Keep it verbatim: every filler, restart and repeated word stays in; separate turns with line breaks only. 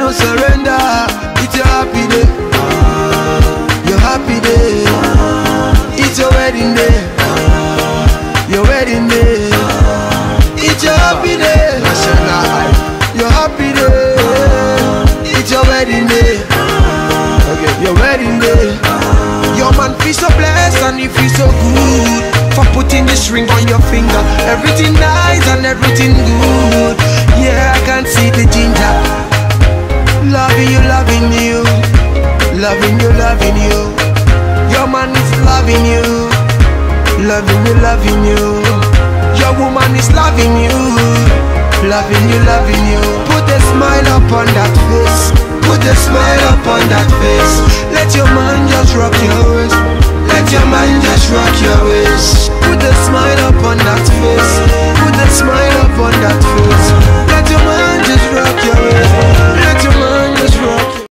no surrender. It's your happy day. Your happy day. It's your wedding day. Your wedding day. It's your happy day. Your happy day. It's your wedding day. Okay, your wedding day. Your man feel so blessed and he feel so good for putting this ring on your finger. Everything nice and everything good. Yeah, I can see the ginger. Loving you, loving you. Loving you, loving you. Your man is loving you. Loving you, loving you. Your woman is loving you. Loving you, loving you. Put a smile upon that face. Put a smile upon that face. Let your man just rock your waist. Let your man just rock